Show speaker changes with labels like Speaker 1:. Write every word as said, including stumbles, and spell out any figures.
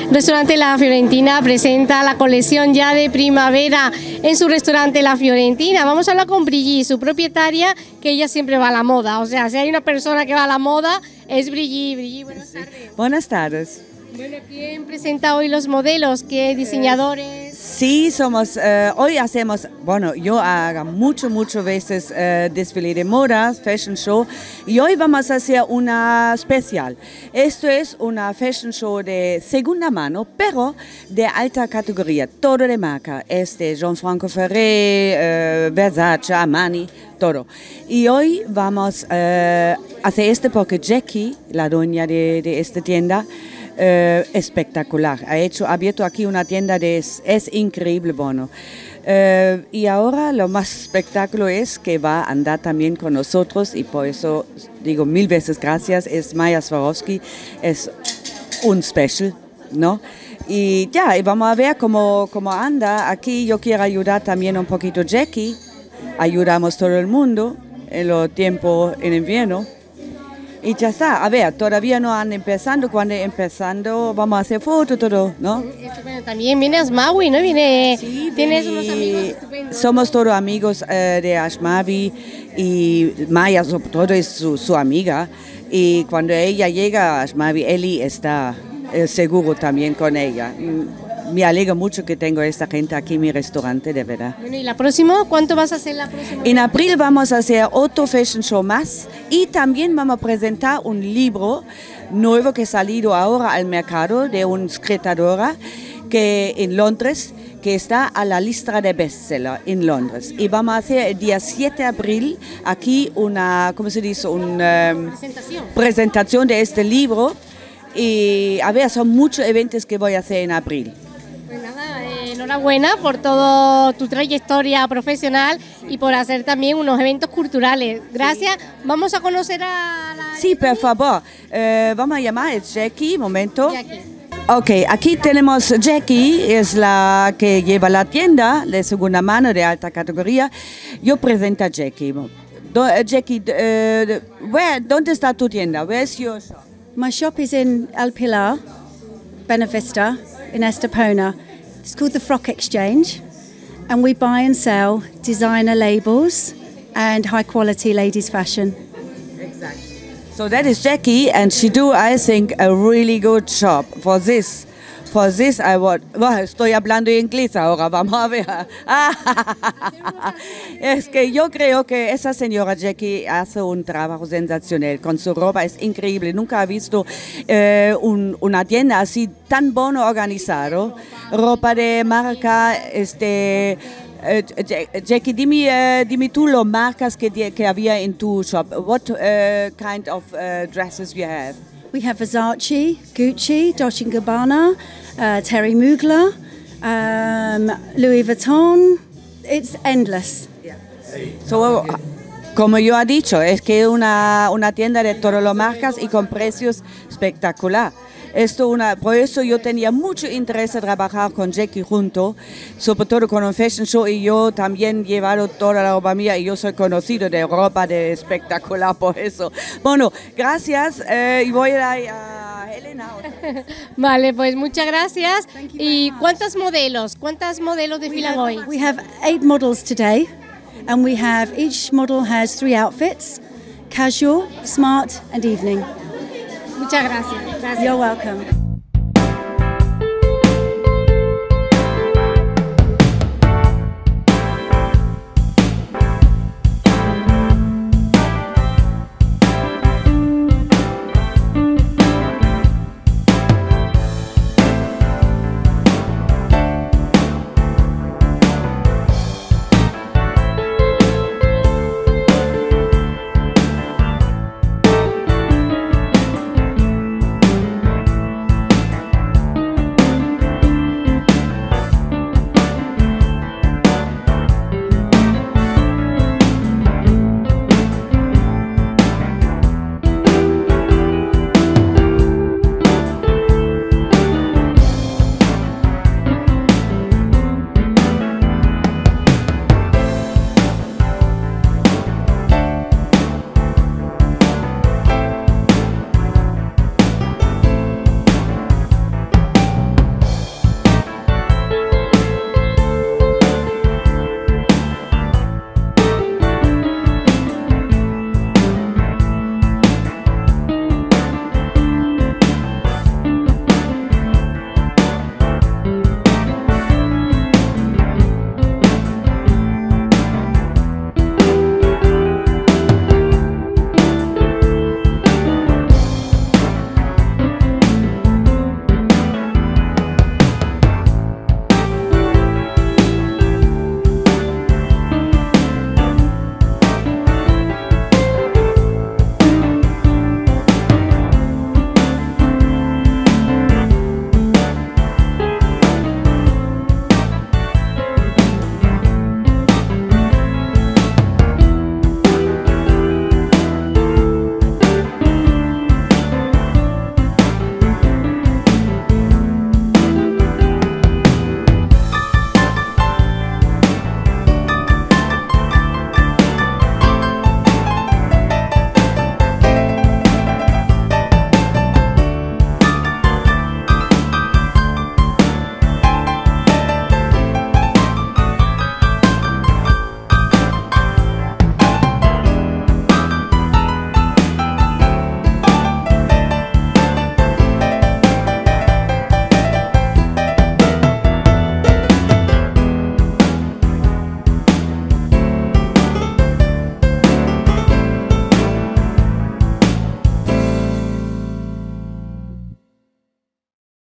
Speaker 1: Restaurante La Fiorentina presenta la colección ya de primavera en su restaurante La Fiorentina. Vamos a hablar con Brigitte, su propietaria, que ella siempre va a la moda. O sea, si hay una persona que va a la moda, es Brigitte. Brigitte, buenas tardes.
Speaker 2: Buenas tardes.
Speaker 1: Bueno, ¿quién presenta hoy los modelos? ¿Qué diseñadores?
Speaker 2: Sí, somos, uh, hoy hacemos, bueno, yo hago mucho, mucho veces uh, desfile de moda, fashion show, y hoy vamos a hacer una especial. Esto es una fashion show de segunda mano, pero de alta categoría, todo de marca. Es de Gianfranco Ferré, uh, Versace, Armani, todo. Y hoy vamos uh, a hacer esto porque Jackie, la dueña de, de esta tienda, Uh, espectacular. Ha hecho, ha abierto aquí una tienda de es, es increíble, bueno. Uh, y ahora lo más espectáculo es que va a andar también con nosotros y por eso digo mil veces gracias. Es Maja Swarovski, es un special, ¿no? Y ya, y vamos a ver cómo, cómo anda. Aquí yo quiero ayudar también un poquito a Jackie. Ayudamos todo el mundo en los tiempos en invierno. Y ya está, a ver, todavía no han empezado, cuando empezando vamos a hacer fotos, todo, ¿no?
Speaker 1: Bueno, también viene Asmawi, ¿no? Viene,
Speaker 2: sí,
Speaker 1: tienes unos amigos estupendos.
Speaker 2: Somos todos amigos uh, de Asmawi y Maya sobre todo es su, su amiga. Y cuando ella llega a Asmawi, Eli está eh, seguro también con ella. Me alegra mucho que tengo a esta gente aquí en mi restaurante, de verdad.
Speaker 1: Bueno, ¿y la próxima? ¿Cuánto vas a hacer la próxima?
Speaker 2: En abril vamos a hacer otro fashion show más y también vamos a presentar un libro nuevo que ha salido ahora al mercado de una escritora que en Londres, que está a la lista de bestseller en Londres. Y vamos a hacer el día siete de abril aquí una, ¿cómo se dice? Una um,
Speaker 1: presentación.
Speaker 2: presentación de este libro. Y a ver, son muchos eventos que voy a hacer en abril.
Speaker 1: Pues nada, eh, enhorabuena por toda tu trayectoria profesional y por hacer también unos eventos culturales. Gracias. Sí. Vamos a conocer a la...
Speaker 2: Sí, por favor. Uh, vamos a llamar a Jackie, un momento.
Speaker 1: Jackie.
Speaker 2: Ok, aquí tenemos Jackie, es la que lleva la tienda de segunda mano de alta categoría. Yo presento a Jackie. Do, uh, Jackie, uh, where, ¿dónde está tu tienda? Where's your shop?
Speaker 3: My shop is in El Pilar, Benavista, in Estepona. It's called the Frock Exchange, and we buy and sell designer labels and high quality ladies fashion.
Speaker 2: Exactly. So that is Jackie, and she do, I think, a really good job for this. For this, I would. Well, estoy hablando inglés ahora, vamos a ver. Es que yo creo que esa señora Jackie hace un trabajo sensacional con su ropa, es increíble. Nunca he visto eh, un, una tienda así tan bueno organizado. Ropa de marca, este. Uh, Jackie, dime, uh, dime tú las marcas que, que había en tu shop. What uh, kind of uh, dresses you have?
Speaker 3: We have Versace, Gucci, Dolce and Gabbana, uh, Terry Mugler, um, Louis Vuitton. It's endless.
Speaker 2: Yeah. So, como yo he dicho, es que una una tienda de todas las marcas y con precios espectacular. Esto una, por eso yo tenía mucho interés en trabajar con Jackie junto, sobre todo con un fashion show, y yo también he llevado toda la ropa mía y yo soy conocido de ropa de espectacular por eso. Bueno, gracias eh, y voy a ir a Helena.
Speaker 1: Vale, pues muchas gracias. ¿Y cuántos modelos? ¿Cuántos modelos desfilan hoy?
Speaker 3: We have eight models today, and we have each model has three outfits: casual, smart, and evening.
Speaker 1: Muchas gracias. Gracias.
Speaker 3: You're welcome.